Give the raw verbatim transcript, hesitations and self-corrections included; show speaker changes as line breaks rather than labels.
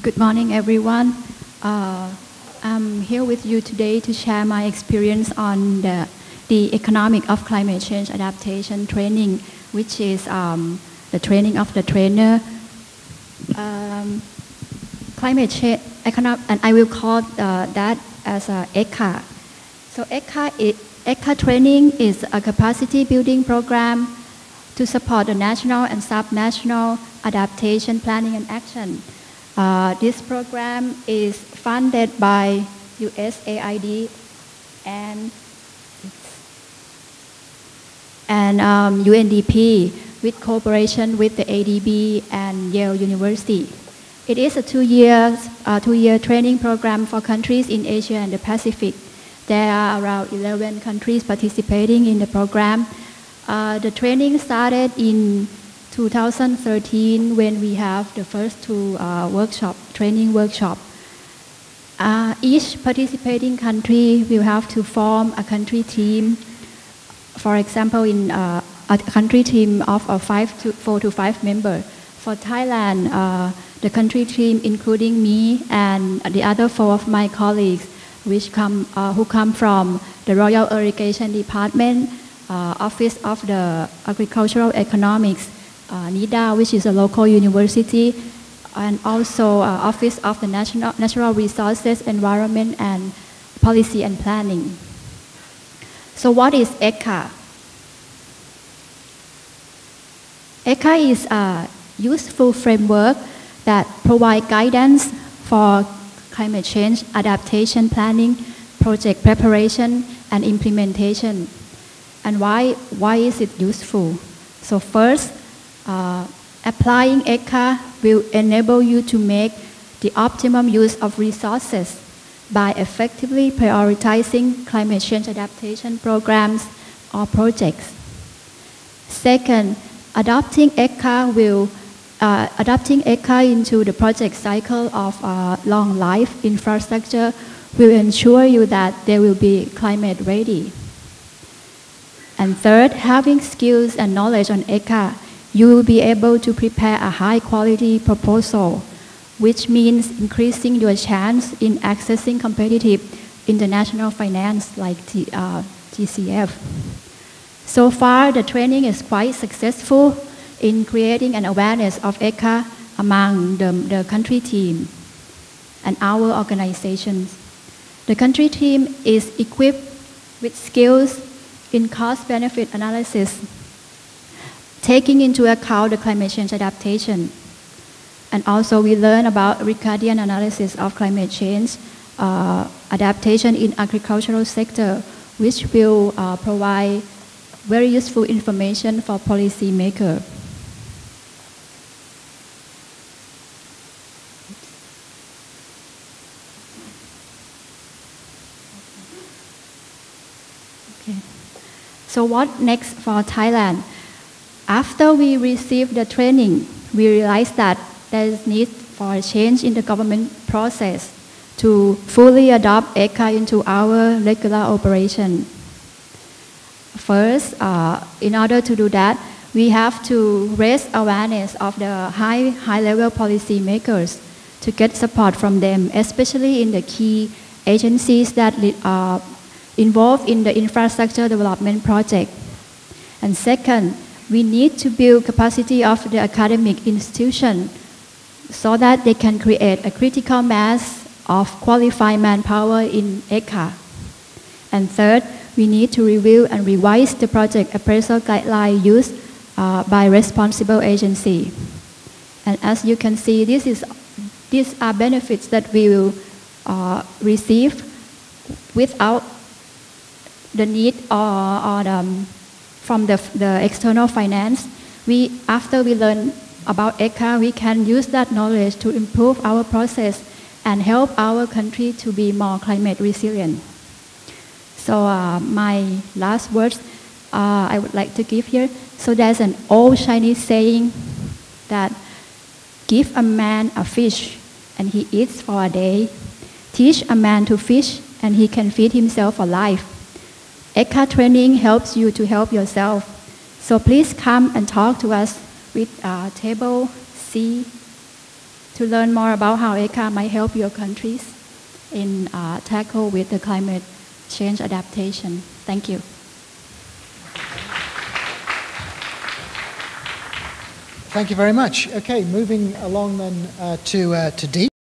Good morning, everyone. Uh, I'm here with you today to share my experience on the, the economic of climate change adaptation training, which is um, the training of the trainer. Um, climate change, economic, and I will call uh, that as a E C A. So E C A, is, E C A training is a capacity building program to support the national and subnational adaptation planning and action. Uh, this program is funded by U S A I D and, and um, U N D P with cooperation with the A D B and Yale University. It is a two-year uh, two-year training program for countries in Asia and the Pacific. There are around eleven countries participating in the program. Uh, the training started in two thousand thirteen when we have the first two uh, workshop, training workshop. Uh, each participating country will have to form a country team. For example, in uh, a country team of uh, five to four to five members. For Thailand, uh, the country team including me and the other four of my colleagues, which come uh, who come from the Royal Irrigation Department, uh, Office of the Agricultural Economics, Uh, NIDA, which is a local university, and also uh, Office of the National, Natural Resources, Environment and Policy and Planning. So what is E C A? E C A is a useful framework that provides guidance for climate change adaptation planning, project preparation and implementation. And why, why is it useful? So first, Uh, applying E C A will enable you to make the optimum use of resources by effectively prioritizing climate change adaptation programs or projects. Second, adopting E C A will uh, adopting E C A into the project cycle of uh, long life infrastructure will ensure you that they will be climate ready. And third, having skills and knowledge on E C A, you will be able to prepare a high-quality proposal, which means increasing your chance in accessing competitive international finance like T, uh, T C F. So far, the training is quite successful in creating an awareness of E C A among the, the country team and our organizations. The country team is equipped with skills in cost-benefit analysis, taking into account the climate change adaptation. And also we learn about Ricardian analysis of climate change uh, adaptation in agricultural sector, which will uh, provide very useful information for policymakers. Okay. So what next for Thailand? After we received the training, we realized that there is need for a change in the government process to fully adopt E C A into our regular operation. First, uh, in order to do that, we have to raise awareness of the high, high-level policy makers to get support from them, especially in the key agencies that are involved in the infrastructure development project. And second, we need to build capacity of the academic institution so that they can create a critical mass of qualified manpower in E C A. And third, we need to review and revise the project appraisal guideline used uh, by responsible agency. And as you can see, this is, these are benefits that we will uh, receive without the need or, or the, um, from the, the external finance. We, after we learn about E C A, we can use that knowledge to improve our process and help our country to be more climate resilient. So uh, my last words uh, I would like to give here. So there's an old Chinese saying that give a man a fish and he eats for a day. Teach a man to fish and he can feed himself for life. E C A training helps you to help yourself. So please come and talk to us with uh, table C to learn more about how E C A might help your countries in uh, tackle with the climate change adaptation. Thank you.
Thank you very much. Okay, moving along then uh, to, uh, to Deep.